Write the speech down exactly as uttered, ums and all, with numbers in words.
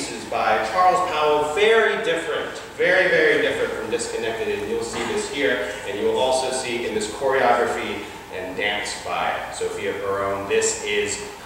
pieces by Charles Powell, very different, very, very different from Disconnected, and you'll see this here, and you will also see in this choreography and dance by Sophia Perone. This is